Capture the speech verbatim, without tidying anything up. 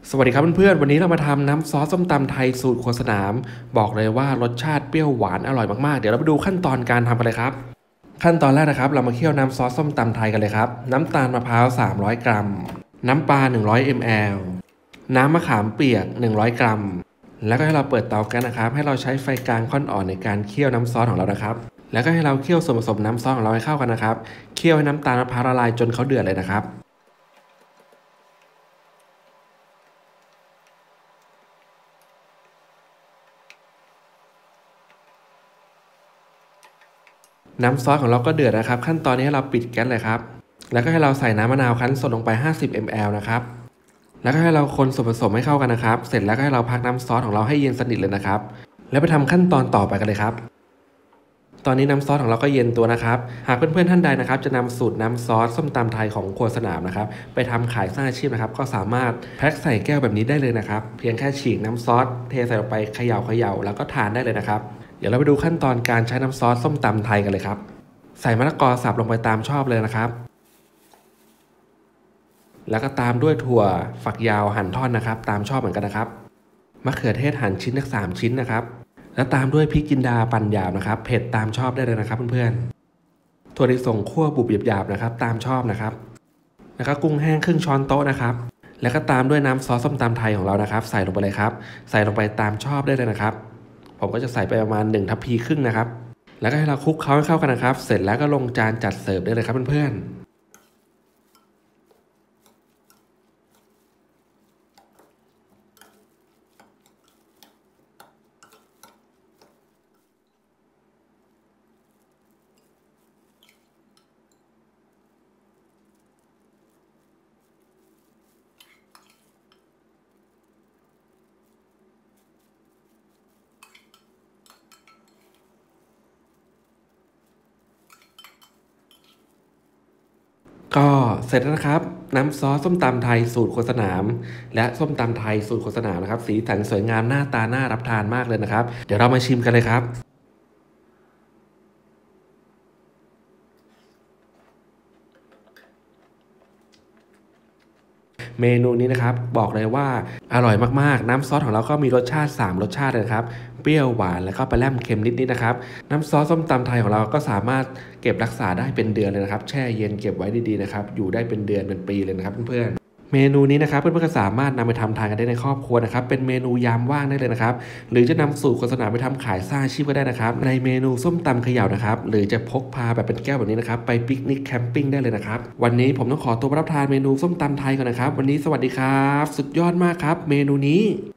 สวัสดีครับเพื่อนๆวันนี้เรามาทำน้ำซอสส้มตำไทยสูตรครัวสนามบอกเลยว่ารสชาติเปรี้ยวหวานอร่อยมากๆเดี๋ยวเราไปดูขั้นตอนการทำกันเลยครับขั้นตอนแรกนะครับเรามาเคี่ยวน้ำซอสส้มตำไทยกันเลยครับน้ำตาลมะพร้าวสามร้อยกรัมน้ำปลาหนึ่งร้อยมิลลิลิตรน้ำมะขามเปียกหนึ่งร้อยกรัมแล้วก็ให้เราเปิดเตาแก๊สนะครับให้เราใช้ไฟกลางค่อนอ่อนในการเคี่ยวน้ำซอสของเรานะครับแล้วก็ให้เราเคี่ยวส่วนผสมน้ำซอสของเราให้เข้ากันนะครับเคี่ยวให้น้ำตาลมะพร้าวละลายจนเขาเดือดเลยนะครับน้ำซอสของเราก็เดือดนะครับขั้นตอนนี้ให้เราปิดแก๊สเลยครับแล้วก็ให้เราใส่น้ำมะนาวคั้นสดลงไปห้าสิบมิลลิลิตรนะครับแล้วก็ให้เราคนส่วนผสมให้เข้ากันนะครับเสร็จแล้วก็ให้เราพักน้ำซอสของเราให้เย็นสนิทเลยนะครับแล้วไปทำขั้นตอนต่อไปกันเลยครับตอนนี้น้ำซอสของเราก็เย็นตัวนะครับหากเพื่อนๆท่านใดนะครับจะนำสูตรน้ำซอสส้มตำไทยของครัวสนามนะครับไปทำขายสร้างอาชีพนะครับก็สามารถแพ็คใส่แก้วแบบนี้ได้เลยนะครับเพียงแค่ฉีกน้ำซอสเทใส่ลงไปเขย่าเขย่าแล้วก็ทานได้เลยนะครับเดี๋ยวเราไปดูขั้นตอนการใช้น้ำซอสส้มตำไทยกันเลยครับใส่มะละกอสับลงไปตามชอบเลยนะครับแล้วก็ตามด้วยถั่วฝักยาวหั่นท่อนนะครับตามชอบเหมือนกันนะครับมะเขือเทศหั่นชิ้นละสามชิ้นนะครับแล้วตามด้วยพริกจินดาปั่นหยาบนะครับเผ็ดตามชอบได้เลยนะครับเพื่อนๆถั่วลิสงคั่วบุบหยาบๆนะครับตามชอบนะครับแล้วก็กุ้งแห้งครึ่งช้อนโต๊ะนะครับแล้วก็ตามด้วยน้ำซอสส้มตำไทยของเรานะครับใส่ลงไปเลยครับใส่ลงไปตามชอบได้เลยนะครับผมก็จะใส่ไปประมาณหนึ่งทัพพีครึ่งนะครับแล้วก็ให้เราคลุกเคล้าให้เข้ากันนะครับเสร็จแล้วก็ลงจานจัดเสิร์ฟได้เลยครับเพื่อนๆก็เสร็จแล้วนะครับน้ำซอสส้มตำไทยสูตรโฆษณามและส้มตำไทยสูตรโฆษณามนะครับสีสันสวยงามหน้าตาน่ารับทานมากเลยนะครับเดี๋ยวเรามาชิมกันเลยครับเมนูนี้นะครับบอกเลยว่าอร่อยมากๆน้ำซอสของเราก็มีรสชาติสามรสชาติเลยครับเปรี้ยวหวานแล้วก็ปลาแรมเค็มนิดๆนะครับน้ำซอสส้มตำไทยของเราก็สามารถเก็บรักษาได้เป็นเดือนเลยนะครับแช่เย็นเก็บไว้ดีๆนะครับอยู่ได้เป็นเดือนเป็นปีเลยนะครับเพื่อนๆเมนูนี้นะครับเพื่อนๆก็สามารถนำไปทำทานกันได้ในครอบครัวนะครับเป็นเมนูยามว่างได้เลยนะครับหรือจะนำสูตรโฆษณาไปทำขายสร้างอาชีพก็ได้นะครับในเมนูส้มตำเขย่านะครับหรือจะพกพาแบบเป็นแก้วแบบนี้นะครับไปปิกนิกแคมปิ้งได้เลยนะครับวันนี้ผมต้องขอตัวรับประทานเมนูส้มตำไทยก่อนนะครับวันนี้สวัสดีครับสุดยอดมากครับเมนูนี้